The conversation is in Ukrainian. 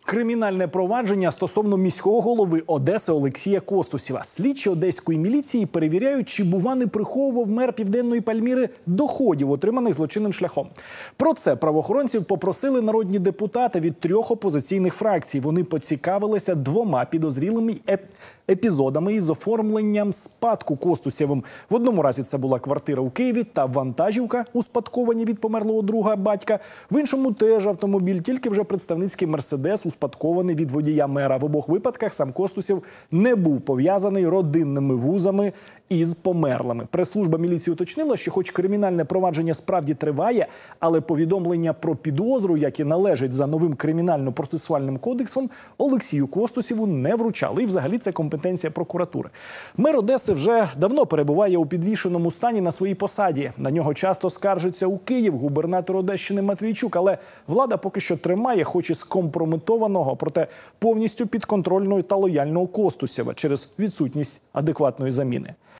Кримінальне провадження стосовно міського голови Одеси Олексія Костусєва. Слідчі одеської міліції перевіряють, чи, бува, не приховував мер Південної Пальміри доходів, отриманих злочинним шляхом. Про це правоохоронців попросили народні депутати від 3 опозиційних фракцій. Вони поцікавилися 2 підозрілими епізодами із оформленням спадку Костусєвим. В одному разі це була квартира у Києві та вантажівка, успадковані від померлого друга батька. В іншому теж автомобіль, тільки вже представницький «Мерседес», успадкований від водія мера. В обох випадках сам Костусєв не був пов'язаний родинними вузами із померлими. Прес-служба міліції уточнила, що хоч кримінальне провадження справді триває, але повідомлення про підозру, яке належить за новим кримінально-процесуальним кодексом, Олексію Костусєву не вручали. І взагалі це компетенція прокуратури. Мер Одеси вже давно перебуває у підвішеному стані на своїй посаді. На нього часто скаржиться у Київ губернатор Одещини Матвійчук, але влада поки що тримає, хоч і скомпрометованого, проте повністю підконтрольного та лояльного Костусєва через відсутність адекватної заміни.